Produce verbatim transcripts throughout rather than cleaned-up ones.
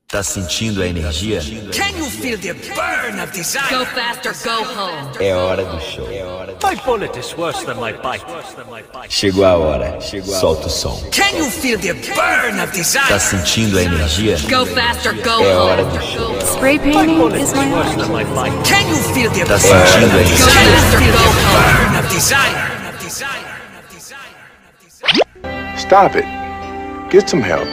Tá sentindo a energia? Can you feel the burn of desire? Go fast or go home. É hora do show. My bullet is worse than my bite. Chegou a hora. Solta o som. Can you feel the burn of desire? Tá sentindo a energia? Go fast or go É home. hora do show. Spray painting is my Worse hobby. than my bite. Can you feel the Tá burn? sentindo a Go energia? fast or go home. Burn of desire. Stop it. Get some help.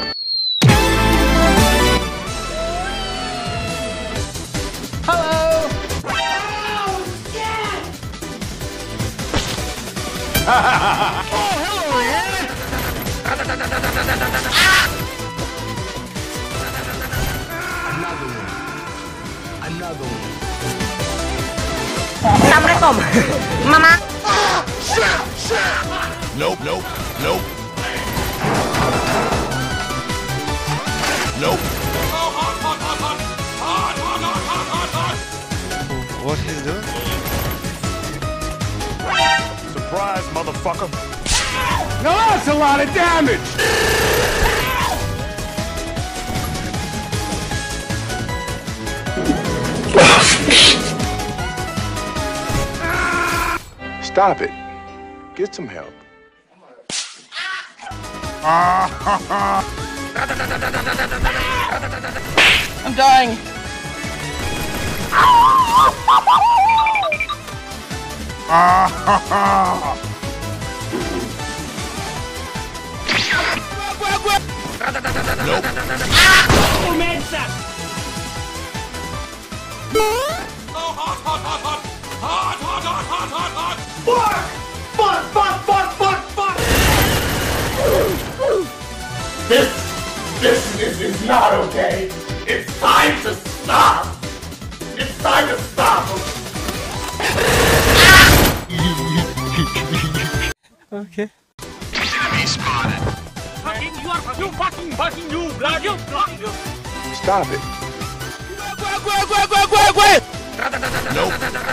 Assalamualaikum. Mama. Nope, nope, nope. Nope. What he's doing? Surprise, motherfucker. Now that's a lot of damage! Stop it. Get some help. I'm dying. This, this, this is not okay. It's time to stop. It's time to stop. Okay. Enemy spotted. Fucking you are you fucking fucking you blood you blood you. Stop it. Nope.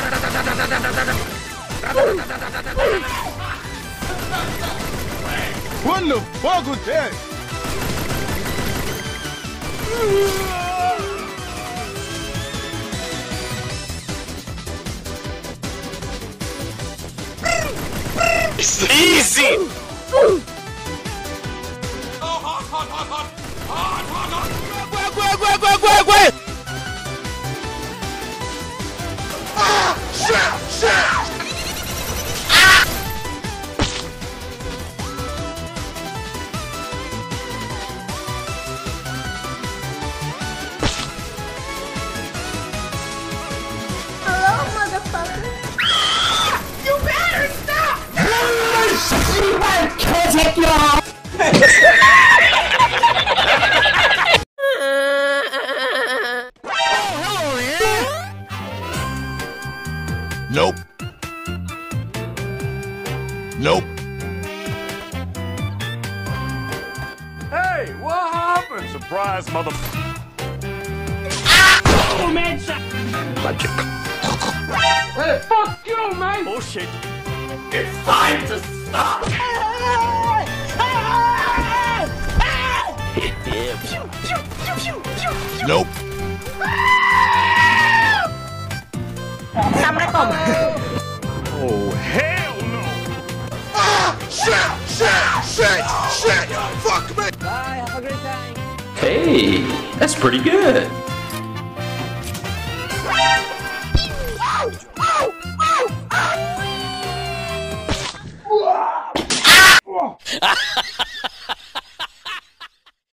What the fuck was that? Easy! Hello, motherfucker. You better stop! Can't take you off. Nope. Nope. Hey, what happened? Surprise, motherfucker. Hey, fuck you, man! Oh shit. It's time to stop. Nope. Assalamualaikum. Oh, hell no! Ah! Shit! Shit! Shit! Shit! Fuck me! Hey, that's pretty good.